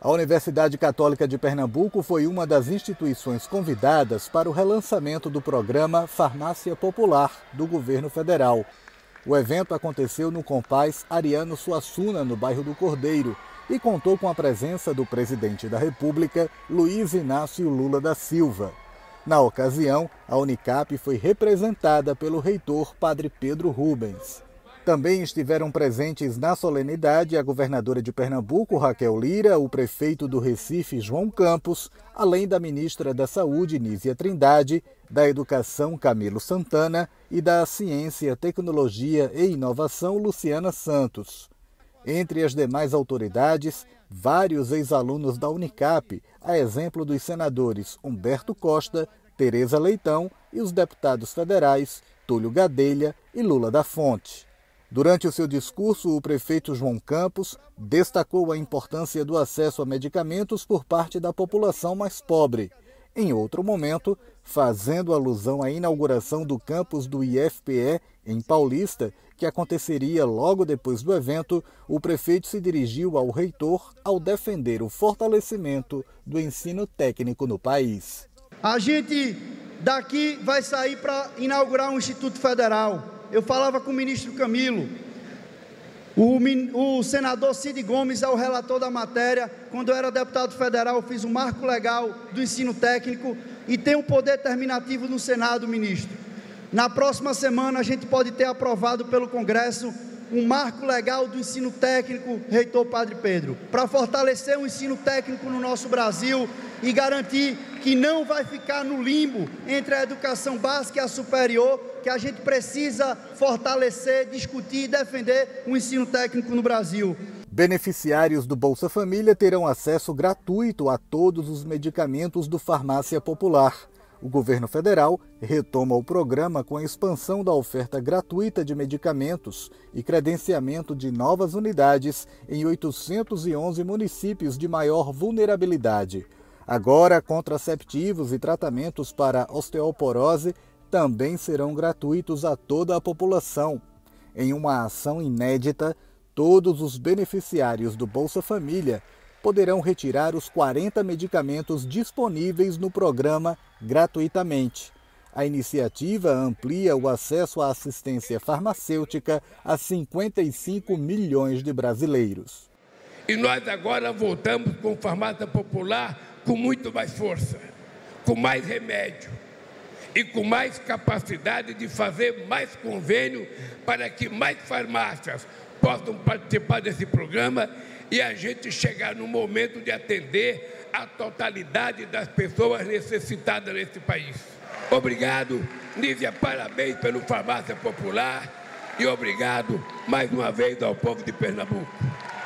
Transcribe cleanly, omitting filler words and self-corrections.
A Universidade Católica de Pernambuco foi uma das instituições convidadas para o relançamento do programa Farmácia Popular do governo federal. O evento aconteceu no Compaz Ariano Suassuna, no bairro do Cordeiro, e contou com a presença do presidente da República, Luiz Inácio Lula da Silva. Na ocasião, a Unicap foi representada pelo reitor Padre Pedro Rubens. Também estiveram presentes na solenidade a governadora de Pernambuco, Raquel Lira, o prefeito do Recife, João Campos, além da ministra da Saúde, Nízia Trindade, da Educação, Camilo Santana, e da Ciência, Tecnologia e Inovação, Luciana Santos. Entre as demais autoridades, vários ex-alunos da Unicap, a exemplo dos senadores Humberto Costa, Tereza Leitão e os deputados federais Túlio Gadelha e Lula da Fonte. Durante o seu discurso, o prefeito João Campos destacou a importância do acesso a medicamentos por parte da população mais pobre. Em outro momento, fazendo alusão à inauguração do campus do IFPE em Paulista, que aconteceria logo depois do evento, o prefeito se dirigiu ao reitor ao defender o fortalecimento do ensino técnico no país. A gente daqui vai sair para inaugurar um Instituto Federal. Eu falava com o ministro Camilo, o senador Cid Gomes é o relator da matéria. Quando eu era deputado federal, eu fiz um marco legal do ensino técnico e tem um poder determinativo no Senado, ministro. Na próxima semana a gente pode ter aprovado pelo Congresso um marco legal do ensino técnico, reitor Padre Pedro, para fortalecer o ensino técnico no nosso Brasil e garantir que não vai ficar no limbo entre a educação básica e a superior, que a gente precisa fortalecer, discutir e defender o ensino técnico no Brasil. Beneficiários do Bolsa Família terão acesso gratuito a todos os medicamentos do Farmácia Popular. O governo federal retoma o programa com a expansão da oferta gratuita de medicamentos e credenciamento de novas unidades em 811 municípios de maior vulnerabilidade. Agora, contraceptivos e tratamentos para osteoporose também serão gratuitos a toda a população. Em uma ação inédita, todos os beneficiários do Bolsa Família poderão retirar os 40 medicamentos disponíveis no programa gratuitamente. A iniciativa amplia o acesso à assistência farmacêutica a 55 milhões de brasileiros. E nós agora voltamos com farmácia popular com muito mais força, com mais remédio e com mais capacidade de fazer mais convênio para que mais farmácias possam participar desse programa e a gente chegar no momento de atender a totalidade das pessoas necessitadas nesse país. Obrigado, Nízia, parabéns pelo Farmácia Popular e obrigado mais uma vez ao povo de Pernambuco.